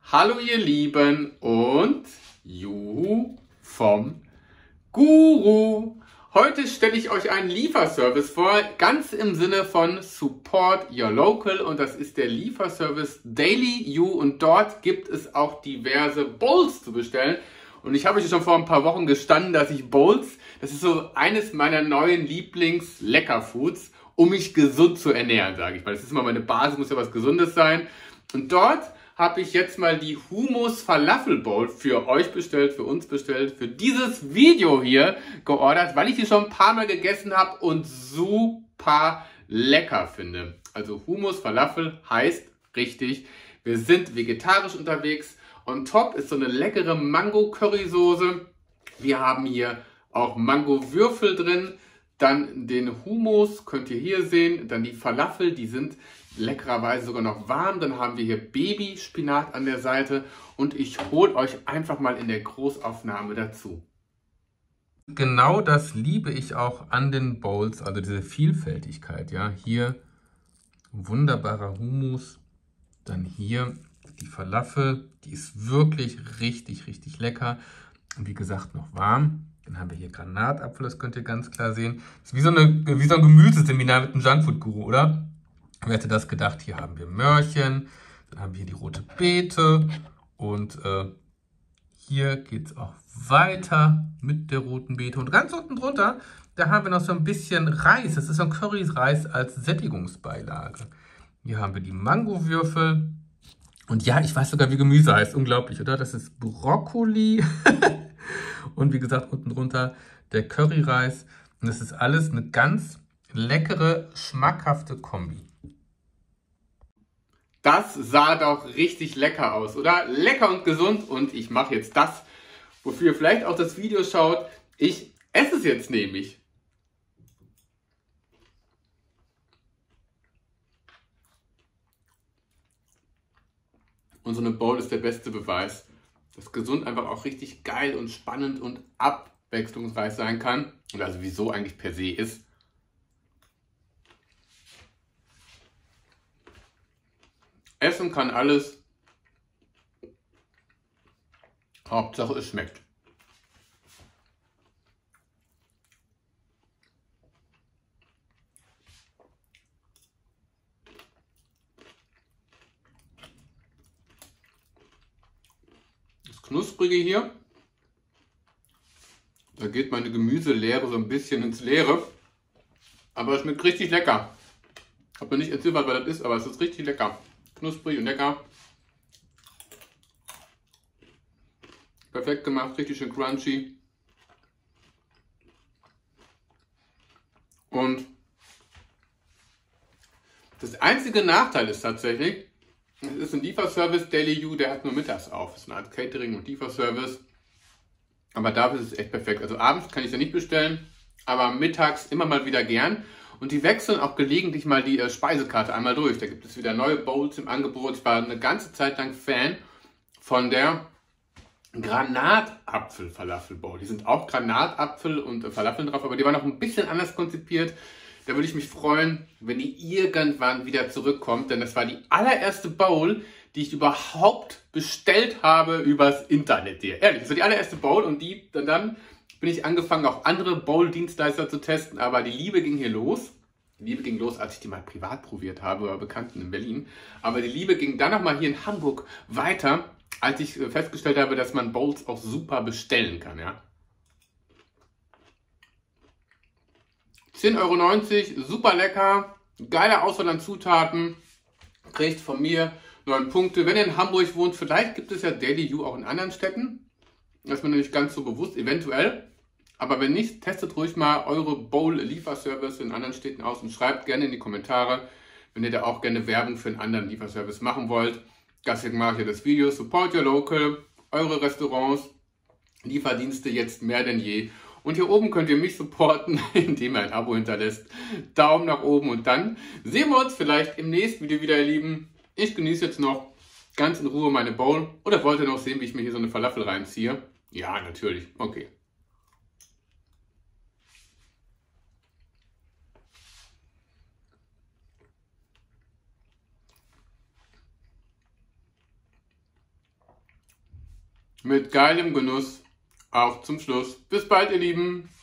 Hallo ihr Lieben und Juhu vom Guru. Heute stelle ich euch einen Lieferservice vor, ganz im Sinne von Support Your Local, und das ist der Lieferservice Daily You, und dort gibt es auch diverse Bowls zu bestellen. Und ich habe euch schon vor ein paar Wochen gestanden, dass ich Bowls, das ist so eines meiner neuen Lieblings-Leckerfoods, um mich gesund zu ernähren, sage ich mal. Das ist immer meine Basis, muss ja was Gesundes sein. Und dort habe ich jetzt mal die Hummus Falafel Bowl für euch bestellt, für uns bestellt, für dieses Video hier geordert, weil ich die schon ein paar Mal gegessen habe und super lecker finde. Also Hummus Falafel heißt richtig, wir sind vegetarisch unterwegs. On top ist so eine leckere Mango-Currysoße. Wir haben hier auch Mango-Würfel drin. Dann den Hummus, könnt ihr hier sehen. Dann die Falafel, die sind leckererweise sogar noch warm. Dann haben wir hier Babyspinat an der Seite. Und ich hole euch einfach mal in der Großaufnahme dazu. Genau das liebe ich auch an den Bowls, also diese Vielfältigkeit. Ja, hier wunderbarer Hummus. Dann hier die Falafel, die ist wirklich richtig lecker. Und wie gesagt, noch warm. Dann haben wir hier Granatapfel, das könnt ihr ganz klar sehen. Das ist wie so ein Gemüseseminar mit einem Junkfood-Guru, oder? Wer hätte das gedacht? Hier haben wir Möhrchen, dann haben wir hier die rote Beete und hier geht es auch weiter mit der roten Beete. Und ganz unten drunter, da haben wir noch so ein bisschen Reis. Das ist so ein Curryreis als Sättigungsbeilage. Hier haben wir die Mangowürfel. Und ja, ich weiß sogar, wie Gemüse heißt. Unglaublich, oder? Das ist Brokkoli. Und wie gesagt, unten drunter der Curryreis. Und das ist alles eine ganz leckere, schmackhafte Kombi. Das sah doch richtig lecker aus, oder? Lecker und gesund. Und ich mache jetzt das, wofür ihr vielleicht auch das Video schaut. Ich esse es jetzt nämlich. Und so eine Bowl ist der beste Beweis, dass gesund einfach auch richtig geil und spannend und abwechslungsreich sein kann. Und also wieso eigentlich per se ist. Essen kann alles. Hauptsache es schmeckt. Das Knusprige hier, da geht meine Gemüselehre so ein bisschen ins Leere. Aber es schmeckt richtig lecker. Ich habe mir nicht erzählt, was das ist, aber es ist richtig lecker. Knusprig und lecker. Perfekt gemacht, richtig schön crunchy. Und das einzige Nachteil ist tatsächlich, es ist ein Lieferservice, Daily You, der hat nur mittags auf. Das ist eine Art Catering und Lieferservice. Aber dafür ist es echt perfekt. Also abends kann ich es ja nicht bestellen, aber mittags immer mal wieder gern. Und die wechseln auch gelegentlich mal die Speisekarte einmal durch. Da gibt es wieder neue Bowls im Angebot. Ich war eine ganze Zeit lang Fan von der Granatapfel-Falafel-Bowl. Die sind auch Granatapfel und Falafeln drauf, aber die waren noch ein bisschen anders konzipiert. Da würde ich mich freuen, wenn die irgendwann wieder zurückkommt, denn das war die allererste Bowl, die ich überhaupt bestellt habe übers Internet. Ehrlich, das war die allererste Bowl, und dann bin ich angefangen, auch andere Bowl-Dienstleister zu testen, aber die Liebe ging hier los. Die Liebe ging los, als ich die mal privat probiert habe, bei Bekannten in Berlin. Aber die Liebe ging dann nochmal hier in Hamburg weiter, als ich festgestellt habe, dass man Bowls auch super bestellen kann. Ja. 10,90 €, super lecker, geile Auswahl an Zutaten, kriegt von mir 9 Punkte. Wenn ihr in Hamburg wohnt, vielleicht gibt es ja Daily You auch in anderen Städten. Das ist mir nicht ganz so bewusst, eventuell. Aber wenn nicht, testet ruhig mal eure Bowl-Lieferservice in anderen Städten aus und schreibt gerne in die Kommentare, wenn ihr da auch gerne Werbung für einen anderen Lieferservice machen wollt. Deswegen mache ich ja das Video Support Your Local, eure Restaurants, Lieferdienste jetzt mehr denn je. Und hier oben könnt ihr mich supporten, indem ihr ein Abo hinterlässt. Daumen nach oben, und dann sehen wir uns vielleicht im nächsten Video wieder, ihr Lieben. Ich genieße jetzt noch ganz in Ruhe meine Bowl. Oder wollt ihr noch sehen, wie ich mir hier so eine Falafel reinziehe? Ja, natürlich. Okay. mit geilem Genuss auch zum Schluss. Bis bald, ihr Lieben.